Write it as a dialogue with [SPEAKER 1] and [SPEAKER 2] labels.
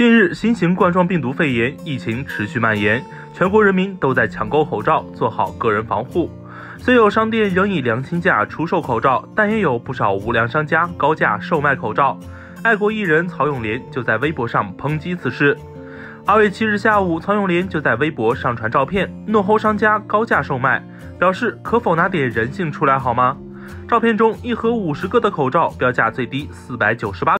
[SPEAKER 1] 近日，新型冠状病毒肺炎疫情持续蔓延，全国人民都在抢购口罩，做好个人防护。虽有商店仍以良心价出售口罩，但也有不少无良商家高价售卖口罩。爱国艺人曹永廉就在微博上抨击此事。2月7日下午，曹永廉就在微博上传照片，怒吼商家高价售卖，表示可否拿点人性出来好吗？照片中，一盒50个的口罩标价最低498